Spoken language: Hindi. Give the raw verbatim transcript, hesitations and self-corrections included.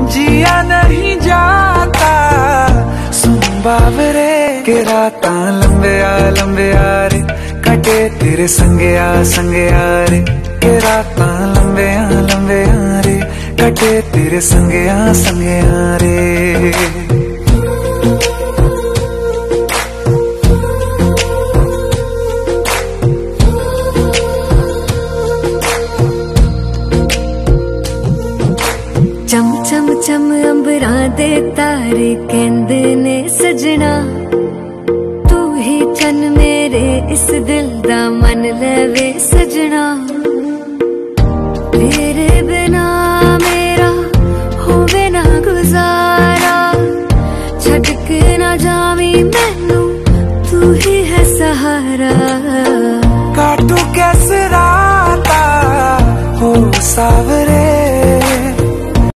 जिया नहीं जाता। सुन बाबरे के राता लंबे आ लंबे आ रे, कटे तेरे संगे आ संगे आ रे। के राता लंबे आ लंबे आ रे, कटे तेरे संगे आ संगे आ रे। चम चम चम अंबरा दे तारे कहंदे ने सजना, तू ही चन मेरे इस दिल दा मन लवे सजना। तेरे बिना मेरा होवे ना गुजारा, छड़ के ना जावी मैनू तू ही है सहारा। काटू कैसे राता हो साव